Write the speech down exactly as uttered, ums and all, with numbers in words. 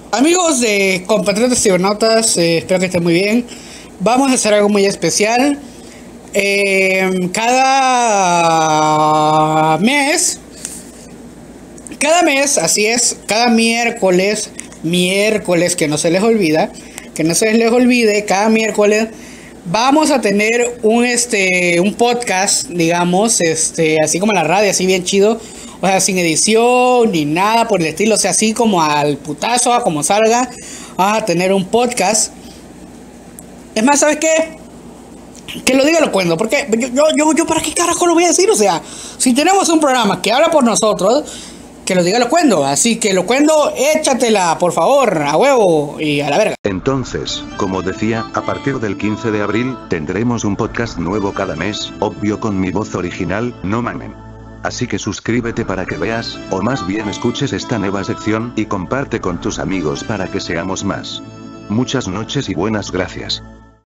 Amigos de compatriotas cibernautas, eh, espero que estén muy bien. Vamos a hacer algo muy especial. Eh, cada mes, cada mes, así es, cada miércoles, miércoles que no se les olvida, que no se les olvide, cada miércoles vamos a tener un este un podcast, digamos, este, así como la radio, así bien chido. O sea, sin edición ni nada por el estilo. O sea, así como al putazo, a como salga. Vamos a tener un podcast. Es más, ¿sabes qué? Que lo diga lo cuento. Porque yo, yo, yo, yo, ¿para qué carajo lo voy a decir? O sea, si tenemos un programa que habla por nosotros, que lo diga lo cuento. Así que lo cuento, échatela, por favor, a huevo y a la verga. Entonces, como decía, a partir del quince de abril, tendremos un podcast nuevo cada mes, obvio con mi voz original, no mamen. Así que suscríbete para que veas, o más bien escuches esta nueva sección y comparte con tus amigos para que seamos más. Muchas noches y buenas gracias.